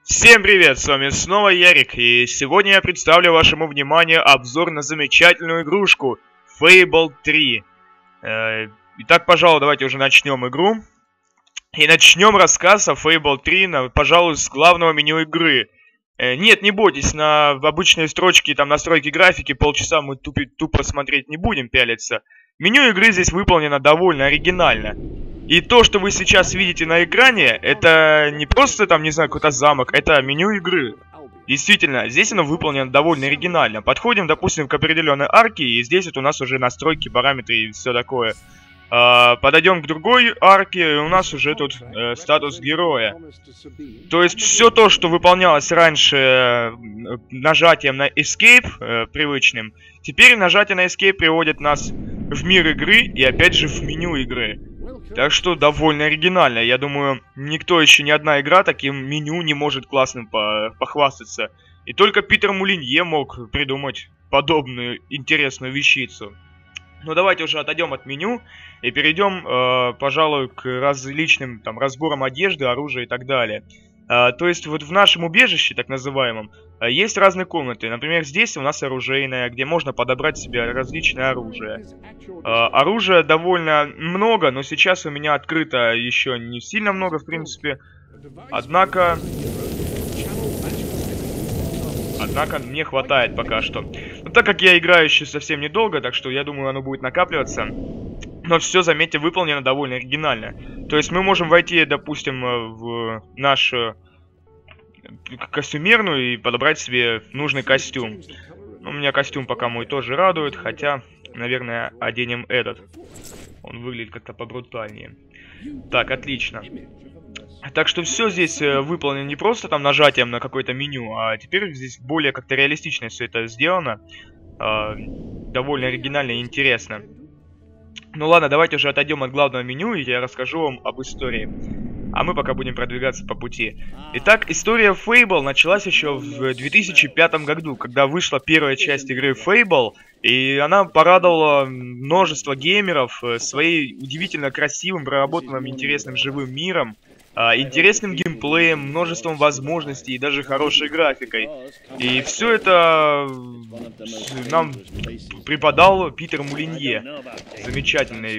Всем привет, с вами снова Ярик, и сегодня я представлю вашему вниманию обзор на замечательную игрушку Fable 3. Итак, пожалуй, давайте уже начнем игру. И начнем рассказ о Fable 3, пожалуй, с главного меню игры. Нет, не бойтесь, на обычные строчки, там, настройки графики, полчаса мы тупо смотреть не будем, пялиться. Меню игры здесь выполнено довольно оригинально. И то, что вы сейчас видите на экране, это не просто там, не знаю, какой-то замок, это меню игры. Действительно, здесь оно выполнено довольно оригинально. Подходим, допустим, к определенной арке, и здесь вот у нас уже настройки, параметры и все такое. Подойдем к другой арке, и у нас уже тут статус героя. То есть все то, что выполнялось раньше нажатием на Escape привычным, теперь нажатие на Escape приводит нас в мир игры и опять же в меню игры. Так что довольно оригинально. Я думаю, никто еще, ни одна игра таким меню не может классным похвастаться. И только Питер Мулинье мог придумать подобную интересную вещицу. Но давайте уже отойдем от меню и перейдем, пожалуй, к различным там разборам одежды, оружия и так далее. То есть вот в нашем убежище, так называемом, есть разные комнаты. Например, здесь у нас оружейная, где можно подобрать себе различное оружие. Оружия довольно много, но сейчас у меня открыто еще не сильно много, в принципе. Однако мне хватает пока что. Но так как я играю еще совсем недолго, так что я думаю, оно будет накапливаться. Но все, заметьте, выполнено довольно оригинально. То есть мы можем войти, допустим, в нашу костюмерную и подобрать себе нужный костюм. У меня костюм пока мой тоже радует, хотя, наверное, оденем этот. Он выглядит как-то побрутальнее. Так, отлично. Так что все здесь выполнено не просто там нажатием на какое-то меню, а теперь здесь более как-то реалистично все это сделано. Довольно оригинально и интересно. Ну ладно, давайте уже отойдем от главного меню, и я расскажу вам об истории. А мы пока будем продвигаться по пути. Итак, история Fable началась еще в 2005 году, когда вышла первая часть игры Fable, и она порадовала множество геймеров своей удивительно красивым, проработанным, интересным живым миром, интересным геймплеем, множеством возможностей и даже хорошей графикой. И все это нам преподал Питер Мулинье. Замечательный,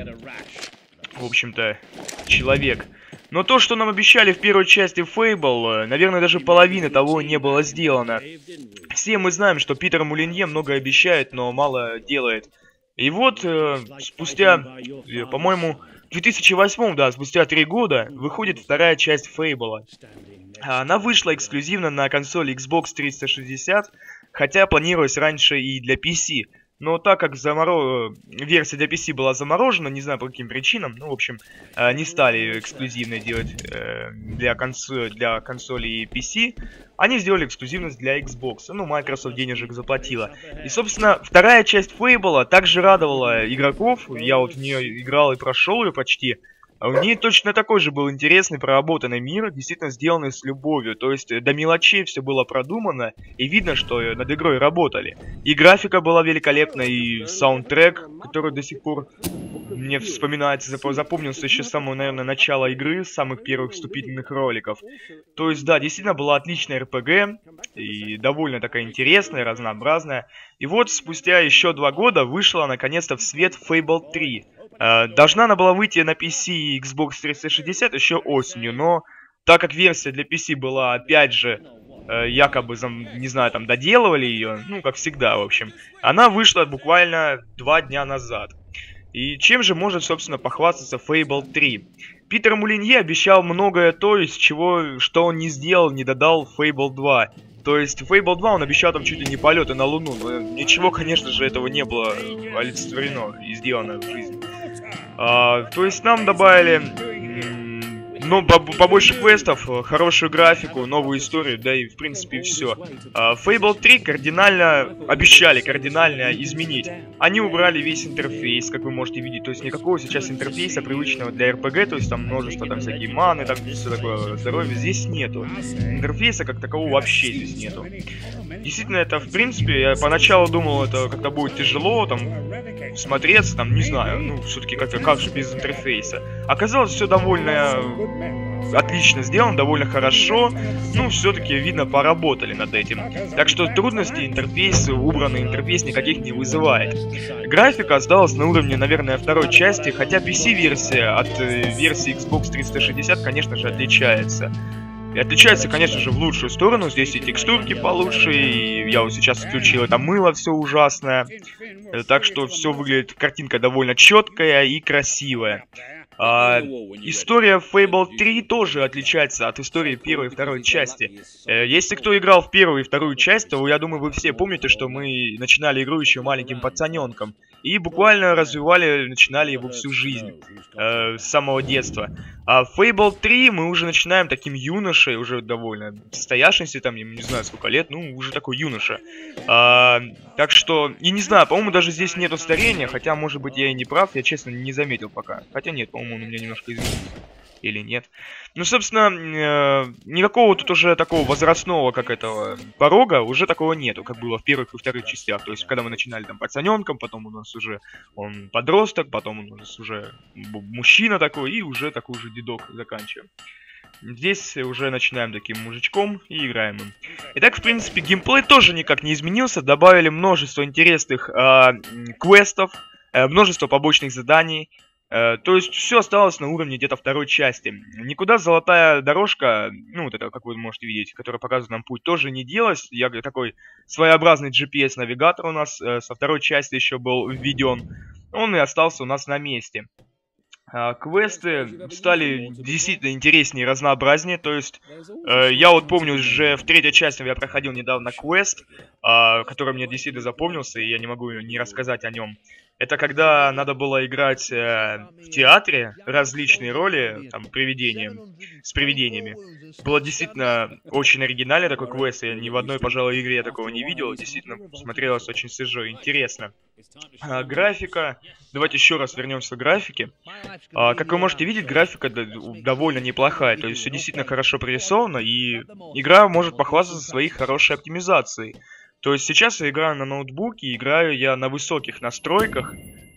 в общем-то, человек. Но то, что нам обещали в первой части Fable, наверное, даже половины того не было сделано. Все мы знаем, что Питер Мулинье много обещает, но мало делает. И вот, спустя, по-моему, в 2008, да, спустя 3 года, выходит вторая часть Fable. Она вышла эксклюзивно на консоли Xbox 360, хотя планировалась раньше и для PC. Но так как версия для PC была заморожена, не знаю по каким причинам, ну, в общем, не стали эксклюзивно делать для консолей PC, они сделали эксклюзивность для Xbox. Ну, Microsoft денежек заплатила. И, собственно, вторая часть Fable также радовала игроков. Я вот в нее играл и прошел ее почти. У нее точно такой же был интересный, проработанный мир, действительно сделанный с любовью. То есть до мелочей все было продумано, и видно, что над игрой работали. И графика была великолепна, и саундтрек, который до сих пор мне вспоминается, запомнился еще с самого, наверное, начала игры, с самых первых вступительных роликов. То есть, да, действительно была отличная RPG, и довольно такая интересная, разнообразная. И вот спустя еще 2 года вышла наконец-то в свет Fable 3. Должна она была выйти на PC и Xbox 360 еще осенью, но так как версия для PC была, опять же, якобы, не знаю, там доделывали ее, ну, как всегда, в общем, она вышла буквально 2 дня назад. И чем же может, собственно, похвастаться Fable 3? Питер Мулинье обещал многое то, что он не сделал, не додал Fable 2. То есть Fable 2 он обещал там чуть ли не полеты на Луну, но ничего, конечно же, этого не было олицетворено и сделано в жизни. То есть нам добавили побольше квестов, хорошую графику, новую историю, да и в принципе все. Fable 3 обещали кардинально изменить. Они убрали весь интерфейс, как вы можете видеть, то есть никакого сейчас интерфейса привычного для RPG, то есть там множество там всякие маны, там все такое здоровье, здесь нету. Интерфейса как такового вообще здесь нету. Действительно, это в принципе, я поначалу думал, это как-то будет тяжело, там смотреться, там, не знаю, ну, все-таки как же без интерфейса. Оказалось, все довольно отлично сделан, довольно хорошо. Ну, все-таки, видно, поработали над этим. Так что трудностей интерфейс, убранный интерфейс никаких не вызывает. Графика осталась на уровне, наверное, второй части, хотя PC-версия от версии Xbox 360, конечно же, отличается. И отличается, конечно же, в лучшую сторону. Здесь и текстурки получше, и я вот сейчас включил это мыло, все ужасное. Так что все выглядит, картинка довольно четкая и красивая. История Fable 3 тоже отличается от истории первой и второй части. Если кто играл в первую и вторую часть, то я думаю, вы все помните, что мы начинали игру еще маленьким пацаненком. И буквально начинали его всю жизнь, с самого детства. А в Fable 3 мы уже начинаем таким юношей, уже довольно состоявшимся, там, не знаю сколько лет, ну, уже такой юноша. Так что, и не знаю, по-моему, даже здесь нету старения, хотя, может быть, я и не прав, я, честно, не заметил пока. Хотя нет, по-моему, он у меня немножко изменился. Или нет. Ну, собственно, никакого тут уже такого возрастного, как этого, порога уже такого нету, как было в первых и вторых частях. То есть, когда мы начинали там пацаненком, потом у нас уже он подросток, потом у нас уже мужчина такой, и уже такой же дедок заканчиваем. Здесь уже начинаем таким мужичком и играем им. Итак, в принципе, геймплей тоже никак не изменился. Добавили множество интересных квестов, множество побочных заданий. То есть все осталось на уровне где-то второй части. Никуда золотая дорожка, ну вот это, как вы можете видеть, которая показывает нам путь, тоже не делась. Я такой своеобразный GPS-навигатор у нас со второй части еще был введен. Он и остался у нас на месте. Квесты стали действительно интереснее и разнообразнее. То есть я вот помню, уже в третьей части я проходил недавно квест, который мне действительно запомнился, и я не могу не рассказать о нем. Это когда надо было играть в театре различные роли, там, с привидениями. Было действительно очень оригинальный такой квест, я ни в одной, пожалуй, игре я такого не видел. Действительно, смотрелось очень свежо и интересно. Графика. Давайте еще раз вернемся к графике. Как вы можете видеть, графика довольно неплохая. То есть все действительно хорошо прорисовано, и игра может похвастаться своей хорошей оптимизацией. То есть сейчас я играю на ноутбуке, играю я на высоких настройках,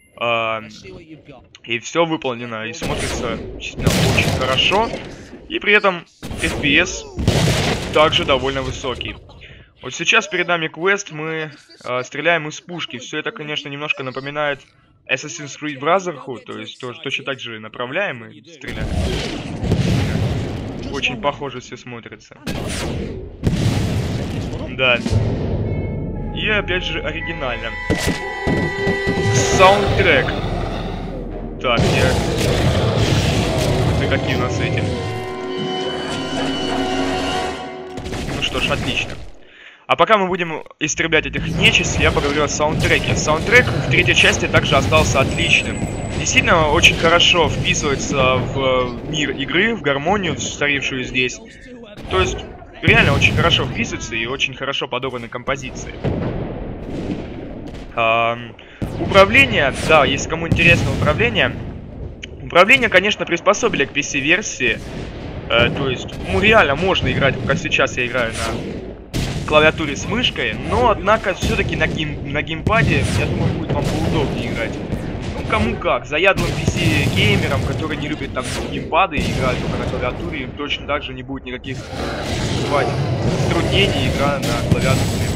и все выполнено, и смотрится действительно очень хорошо, и при этом FPS также довольно высокий. Вот сейчас перед нами квест, мы стреляем из пушки. Все это, конечно, немножко напоминает Assassin's Creed Brotherhood, то есть тоже точно так же направляем и стреляем. Очень похоже все смотрится. Да. И опять же оригинально. Саундтрек. Так, какие у нас эти? Ну что ж, отлично. А пока мы будем истреблять этих нечисть, я поговорю о саундтреке. Саундтрек в третьей части также остался отличным. Действительно, очень хорошо вписывается в мир игры, в гармонию, царившую здесь. То есть, реально очень хорошо вписывается и очень хорошо подобраны композиции. Управление, да, если кому интересно управление. Управление, конечно, приспособили к PC-версии. То есть, ну, реально можно играть, как сейчас я играю на клавиатуре с мышкой. Но, однако, все-таки на геймпаде, я думаю, будет вам поудобнее играть. Ну, кому как. Заядлым PC-геймерам, которые не любят там геймпады и играют только на клавиатуре, им точно так же не будет никаких затруднений, игра на клавиатуре.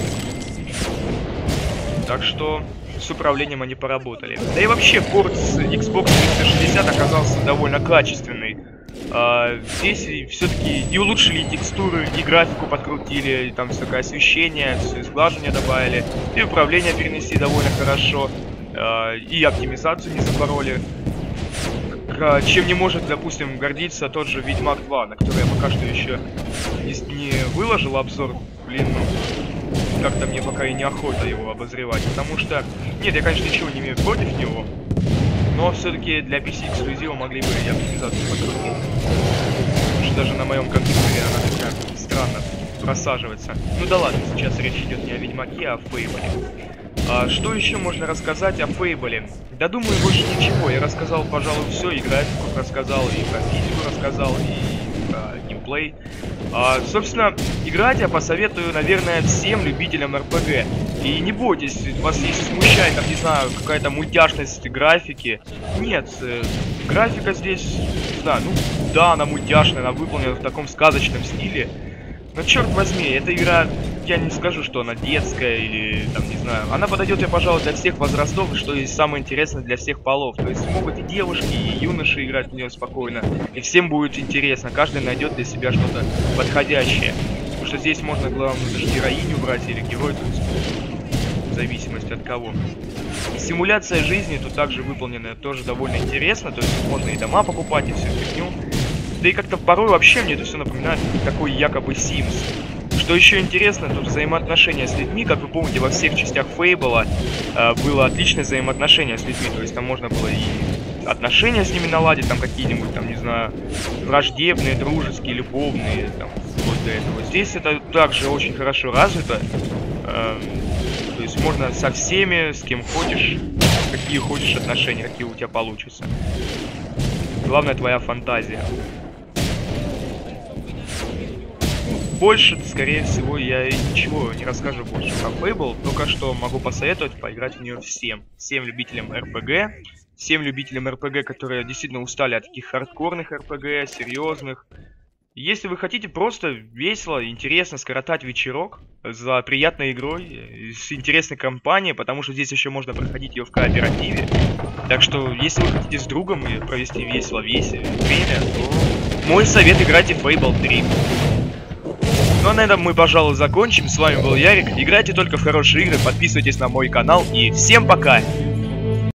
Так что с управлением они поработали. Да и вообще порт с Xbox 360 оказался довольно качественный. Здесь все-таки и улучшили текстуры, и графику подкрутили, там всякое освещение, все сглаживание добавили, и управление перенесли довольно хорошо, и оптимизацию не запороли. Чем не может, допустим, гордиться тот же Ведьмак 2, на который я пока что еще не выложил обзор. Блин, ну, как-то мне пока и неохота его обозревать, потому что, нет, я, конечно, ничего не имею против него, но все-таки для PC эксклюзива могли бы и оптимизацию подкрутить. Потому что даже на моем компьютере она такая странно просаживается. Ну да ладно, сейчас речь идет не о Ведьмаке, а о Фейбле. Что еще можно рассказать о Фейбле? Да думаю, больше ничего. Я рассказал, пожалуй, все, и графику рассказал, и про физику рассказал, и про геймплей. Собственно, играть я посоветую, наверное, всем любителям РПГ. И не бойтесь, вас если смущает, там, не знаю, какая-то мультяшность графики. Нет, Графика здесь, не знаю, ну да, она мультяшная, она выполнена в таком сказочном стиле. Но черт возьми, эта игра, я не скажу, что она детская или там, не знаю. Она подойдет, я, пожалуй, для всех возрастов, что и самое интересное для всех полов. То есть могут и девушки, и юноши играть в нее спокойно. И всем будет интересно, каждый найдет для себя что-то подходящее. Потому что здесь можно, главное, даже героиню брать или героя, то есть в зависимости от кого. Симуляция жизни тут также выполнена тоже довольно интересно, то есть можно и дома покупать, и всю фигню. Да и как-то порой вообще мне это все напоминает такой якобы Sims. Что еще интересно, тут взаимоотношения с людьми, как вы помните, во всех частях Фейбла было отличное взаимоотношение с людьми, то есть там можно было и отношения с ними наладить, там какие-нибудь, там, не знаю, враждебные, дружеские, любовные, там, вот до этого. Здесь это также очень хорошо развито. То есть можно со всеми, с кем хочешь, какие хочешь отношения, какие у тебя получатся. Главное твоя фантазия. Больше, скорее всего, я ничего не расскажу больше про Fable, только что могу посоветовать поиграть в нее всем. Всем любителям RPG, всем любителям RPG, которые действительно устали от таких хардкорных RPG, серьезных. Если вы хотите просто весело, интересно скоротать вечерок за приятной игрой, с интересной компанией, потому что здесь еще можно проходить ее в кооперативе. Так что, если вы хотите с другом провести весело время, то мой совет — играйте в Fable 3. Ну а на этом мы, пожалуй, закончим. С вами был Ярик. Играйте только в хорошие игры, подписывайтесь на мой канал и всем пока!